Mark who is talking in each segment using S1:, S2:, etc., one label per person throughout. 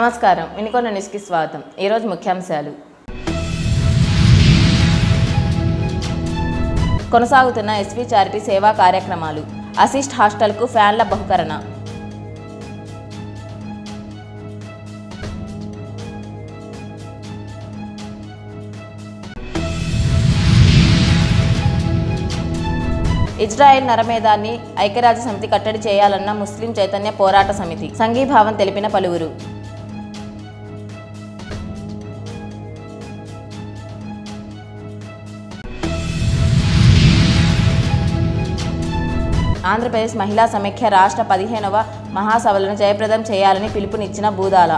S1: నమస్కారం. వినుకొండ న్యూస్కి స్వాగతం. ఈరోజు ముఖ్యాంశాలు. కొనసాగుతున్న ఎస్వి చారిటీ సేవా కార్యక్రమాలు. అసిస్ట్ హాస్టల్కు ఫ్యాన్ల బహుకరణ. ఇజ్రాయెల్ నరమేధాన్ని ఐక్యరాజ్య సమితి కట్టడి చేయాలన్న ముస్లిం చైతన్య పోరాట సమితి సంఘీభావం తెలిపిన పలువురు. ఆంధ్రప్రదేశ్ మహిళా సమైక్య రాష్ట్ర 15వ మహాసభలను జయప్రదం చేయాలని పిలుపునిచ్చిన బూదాల.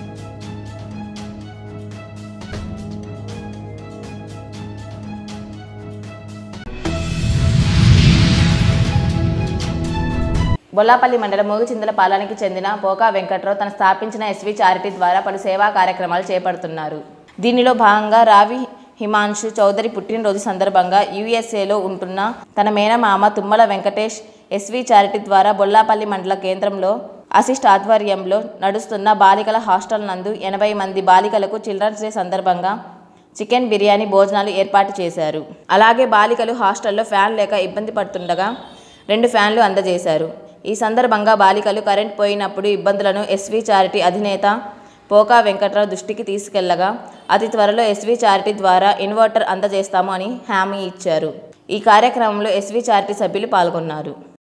S1: బొల్లాపల్లి మండలం మోగిచింతలపాలెంకి చెందిన పోకా వెంకట్రావు తను స్థాపించిన ఎస్వి చారిటీ ద్వారా పలు సేవా కార్యక్రమాలు చేపడుతున్నారు. దీనిలో భాగంగా రావి హిమాంశు చౌదరి పుట్టినరోజు సందర్భంగా యుఎస్ఏలో ఉంటున్న తన మేనమామ తుమ్మల వెంకటేష్ ఎస్వి చారిటీ ద్వారా బొల్లాపల్లి మండల కేంద్రంలో అసిస్ట్ ఆధ్వర్యంలో నడుస్తున్న బాలికల హాస్టల్ నందు 80 మంది బాలికలకు చిల్డ్రన్స్ డే సందర్భంగా చికెన్ బిర్యానీ భోజనాలు ఏర్పాటు చేశారు. అలాగే బాలికలు హాస్టల్లో ఫ్యాన్ లేక ఇబ్బంది పడుతుండగా 2 ఫ్యాన్లు అందజేశారు. ఈ సందర్భంగా బాలికలు కరెంట్ పోయినప్పుడు ఇబ్బందులను ఎస్వి చారిటీ అధినేత పోకా వెంకట్రావు దృష్టికి తీసుకెళ్లగా అతి త్వరలో ఎస్వి చారిటీ ద్వారా ఇన్వర్టర్ అందజేస్తాము అని హామీ ఇచ్చారు. ఈ కార్యక్రమంలో ఎస్వి చారిటీ సభ్యులు పాల్గొన్నారు.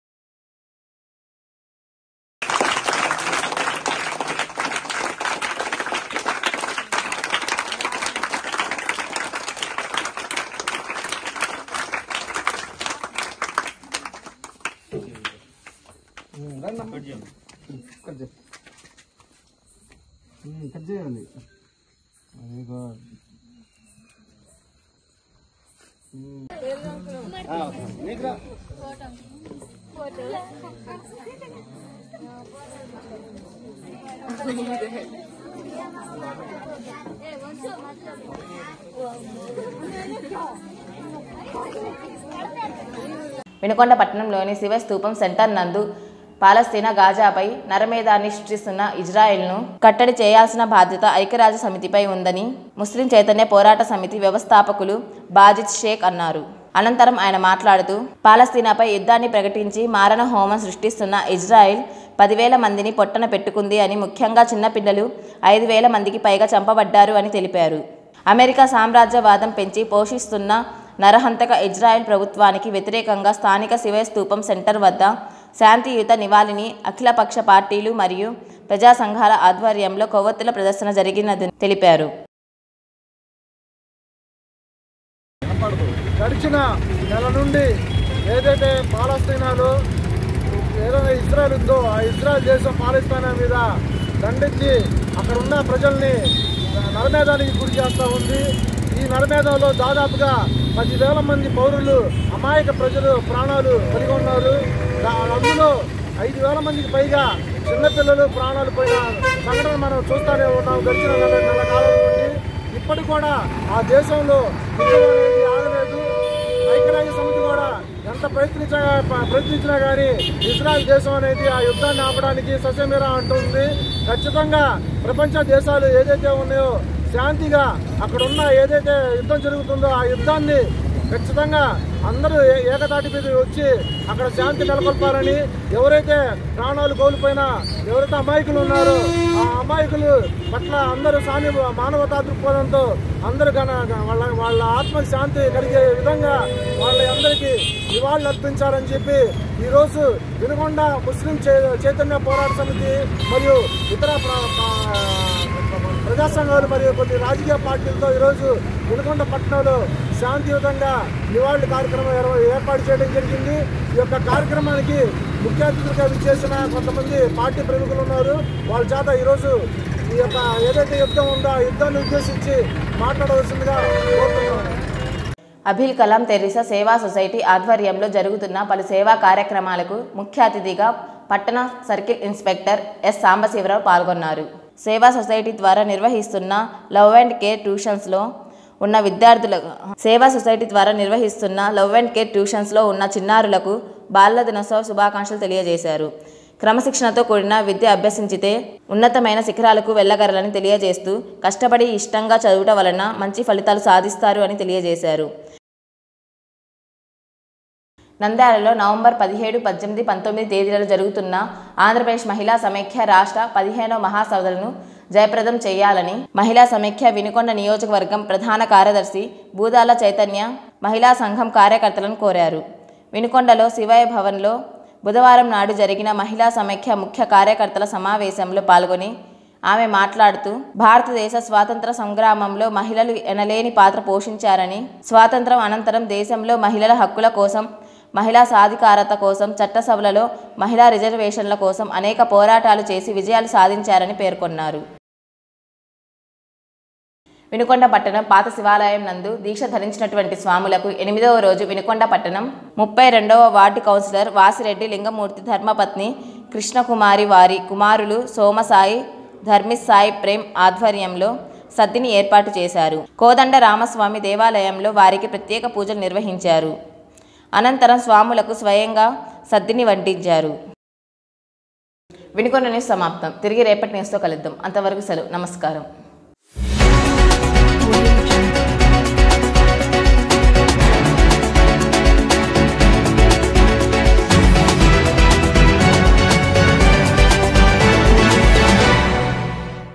S1: వినుకొండ పట్టణంలోని శివ స్తూపం సెంటర్ నందు పాలస్తీనా గాజాపై నరమేధాన్ని సృష్టిస్తున్న ఇజ్రాయెల్ను కట్టడి చేయాల్సిన బాధ్యత ఐక్యరాజ్య సమితిపై ఉందని ముస్లిం చైతన్య పోరాట సమితి వ్యవస్థాపకులు బాజిద్ షేక్ అన్నారు. అనంతరం ఆయన మాట్లాడుతూ పాలస్తీనాపై యుద్ధాన్ని ప్రకటించి మారణ హోమం సృష్టిస్తున్న ఇజ్రాయెల్ 10,000 మందిని పొట్టన పెట్టుకుంది అని, ముఖ్యంగా చిన్నపిల్లలు 5,000 మందికి పైగా చంపబడ్డారు అని తెలిపారు. అమెరికా సామ్రాజ్యవాదం పెంచి పోషిస్తున్న నరహంతక ఇజ్రాయెల్ ప్రభుత్వానికి వ్యతిరేకంగా స్థానిక శివ స్తూపం సెంటర్ వద్ద శాంతియుత నివాళిని అఖిలపక్ష పార్టీలు మరియు ప్రజా సంఘాల ఆధ్వర్యంలో కొవ్వొత్తుల ప్రదర్శన జరిగినదని తెలిపారు.
S2: గడిచిన నెల నుండి ఏదైతే పాలస్తీనాలో ఏదైనా ఇజ్రాయెల్ ఉందో ఆ ఇజ్రాయెల్ దేశం పాలస్తీనా మీద దండించి అక్కడ ఉన్న ప్రజల్ని నరమేధానికి గురి చేస్తూ ఉంది. ఈ నరమేధంలో దాదాపుగా 10,000 మంది పౌరులు, అమాయక ప్రజలు ప్రాణాలు కలిగి ఉన్నారు. అందులో 5,000 మందికి పైగా చిన్నపిల్లలు ప్రాణాలు పోయిన సంఘటన మనం చూస్తూనే ఉన్నాం. గడిచిన నెల కాలం నుండి ఇప్పటికి కూడా ఆ దేశంలో యుద్ధం అనేది ఆగలేదు. ఐక్యరాజ్య సమితి కూడా ఎంత ప్రయత్నించినా కానీ ఇజ్రాయెల్ దేశం అనేది ఆ యుద్ధాన్ని ఆపడానికి ససేమిరా అంటుంది. ఖచ్చితంగా ప్రపంచ దేశాలు ఏదైతే ఉన్నాయో శాంతిగా అక్కడ ఉన్న ఏదైతే యుద్ధం జరుగుతుందో ఆ యుద్ధాన్ని ఖచ్చితంగా అందరూ ఏకతాటి మీద వచ్చి అక్కడ శాంతి నెలకొల్పాలని, ఎవరైతే ప్రాణాలు కోల్పోయినా ఎవరైతే అమాయకులు ఉన్నారో ఆ అమాయకులు పట్ల అందరూ మానవతా దృక్పథంతో అందరూ వాళ్ళ ఆత్మ శాంతి కలిగే విధంగా అందరికీ నివాళులు అర్పించాలని చెప్పి ఈరోజు వినుకొండ ముస్లిం చైతన్య పోరాట సమితి మరియు ఇతర ప్రజా సంఘాలు మరియు కొన్ని రాజకీయ పార్టీలతో ఈరోజు వినుకొండ పట్టణంలో శాంతియుతంగా నివాళుల కార్యక్రమం ఏర్పాటు చేయడం జరిగింది. ఈ యొక్క కార్యక్రమానికి ముఖ్య అతిథులుగా విచ్చేసిన కొంతమంది పార్టీ ప్రముఖులు ఉన్నారు. వాళ్ళ చేత ఈరోజు ఈ యొక్క ఏదైతే యుద్ధం ఉందో ఆ యుద్ధాన్ని ఉద్దేశించి మాట్లాడవలసిందిగా కోరుతున్నాను.
S1: అభిల్ కలాం తెరీసా సేవా సొసైటీ ఆధ్వర్యంలో జరుగుతున్న పలు సేవా కార్యక్రమాలకు ముఖ్య అతిథిగా పట్టణ సర్కిల్ ఇన్స్పెక్టర్ ఎస్ సాంబశివరావు పాల్గొన్నారు. సేవా సొసైటీ ద్వారా నిర్వహిస్తున్న లవ్ అండ్ కేర్ ట్యూషన్స్లో ఉన్న చిన్నారులకు బాలల దినోత్సవ శుభాకాంక్షలు తెలియజేశారు. క్రమశిక్షణతో కూడిన విద్య అభ్యసించితే ఉన్నతమైన శిఖరాలకు వెళ్ళగలరని తెలియజేస్తూ కష్టపడి ఇష్టంగా చదువుట వలన మంచి ఫలితాలు సాధిస్తారు అని తెలియజేశారు. నంద్యాలలో నవంబర్ 17, 18, 19 తేదీలలో జరుగుతున్న ఆంధ్రప్రదేశ్ మహిళా సమైక్య రాష్ట్ర 15వ మహాసభలను జయప్రదం చేయాలని మహిళా సమైక్య వినుకొండ నియోజకవర్గం ప్రధాన కార్యదర్శి బూదాల చైతన్య మహిళా సంఘం కార్యకర్తలను కోరారు. వినుకొండలో శివయ్య భవన్లో బుధవారం నాడు జరిగిన మహిళా సమైక్య ముఖ్య కార్యకర్తల సమావేశంలో పాల్గొని ఆమె మాట్లాడుతూ భారతదేశ స్వాతంత్ర సంగ్రామంలో మహిళలు ఎనలేని పాత్ర పోషించారని, స్వాతంత్రం అనంతరం దేశంలో మహిళల హక్కుల కోసం, మహిళా సాధికారత కోసం, చట్టసభలలో మహిళా రిజర్వేషన్ల కోసం అనేక పోరాటాలు చేసి విజయాలు సాధించారని పేర్కొన్నారు. వినుకొండ పట్టణం పాత శివాలయం నందు దీక్ష ధరించినటువంటి స్వాములకు 8వ రోజు వినుకొండ పట్టణం 32వ వార్డు కౌన్సిలర్ వాసిరెడ్డి లింగమూర్తి ధర్మపత్ని కృష్ణకుమారి వారి కుమారులు సోమసాయి, ధర్మిసాయి ప్రేమ్ ఆధ్వర్యంలో సద్దిని ఏర్పాటు చేశారు. కోదండ రామస్వామి దేవాలయంలో వారికి ప్రత్యేక పూజలు నిర్వహించారు. అనంతరం స్వాములకు స్వయంగా సద్దిని వడ్డించారు. వినుకొండ న్యూస్ సమాప్తం. తిరిగి రేపటి న్యూస్తో కలుద్దాం. అంతవరకు సెలవు. నమస్కారం.